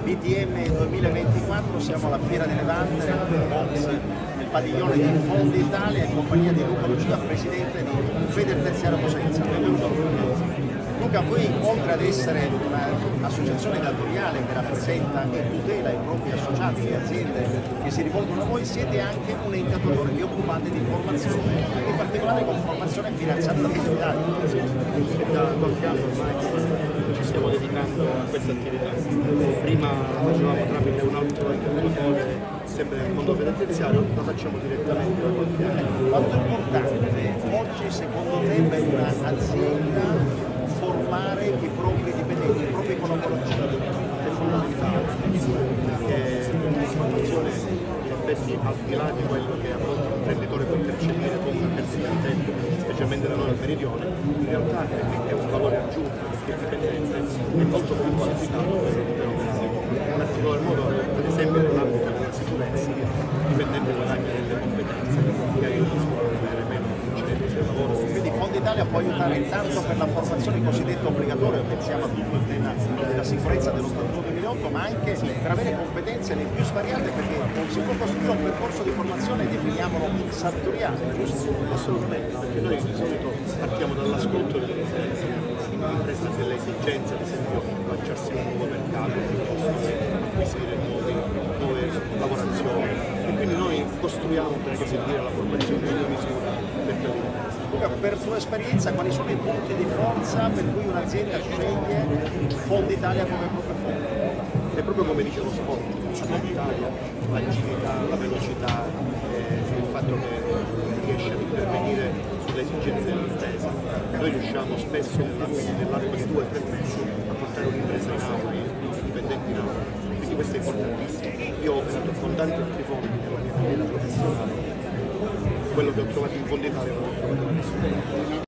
l'ITM 2024, siamo alla Fiera di Levante, nel padiglione di Fondi Italia in compagnia di Luca Lucia, presidente di Federterziario Cosenza. Luca, voi oltre ad essere un'associazione datoriale che rappresenta e tutela i propri associati, le aziende che si rivolgono a voi, siete anche un ente attuatore, vi occupate di formazione, in particolare con formazione finanziata da Italia. Da qualche anno ormai ci stiamo dedicando a questa attività. Prima la facevamo tramite un altro interlocutore, sempre nel mondo federterziario, lo facciamo direttamente da qualche anno. Quanto è importante oggi secondo te per un'azienda formare i propri dipendenti, i propri collaboratori? È fondamentale perché l'informazione in effetti, al di là di quello che a volte l'imprenditore può percepire come una perdita di tempo, specialmente da noi al meridione, in realtà è un valore aggiunto perché il dipendente è molto più qualificato per l'operazione. In particolar modo, ad esempio, nell'ambito della sicurezza, il dipendente guadagna delle competenze che aiutano a avere meno incidenti sul lavoro. Quindi Fondi Italia può aiutare tanto per la formazione cosiddetta obbligatoria, pensiamo a tutto il tema della sicurezza dell'81-2008, ma anche per avere competenze le più svariate, perché si può costruire un percorso di formazione, definiamolo sartoriale, giusto? Assolutamente, perché noi di solito partiamo dall'ascolto delle imprese, l'impresa ha delle esigenze, ad esempio lanciarsi in un nuovo mercato, acquisire nuove lavorazioni, e quindi noi costruiamo, per così dire, la formazione in misura per quell'impresa. Per tua esperienza, quali sono i punti di forza per cui un'azienda sceglie Fondi Italia come proprio fondo? È proprio come dice lo sport, in Italia l'agilità, la velocità, il fatto che riesce ad intervenire sulle esigenze dell'impresa. Noi riusciamo spesso nell'arco di 2 o 3 mesi a portare un'impresa in aula, i dipendenti in aula, quindi questo è importantissimo. Io ho operato con tanti altri fondi nella mia carriera professionale, quello che ho trovato in Fondi Italia non l'ho trovato da nessuno.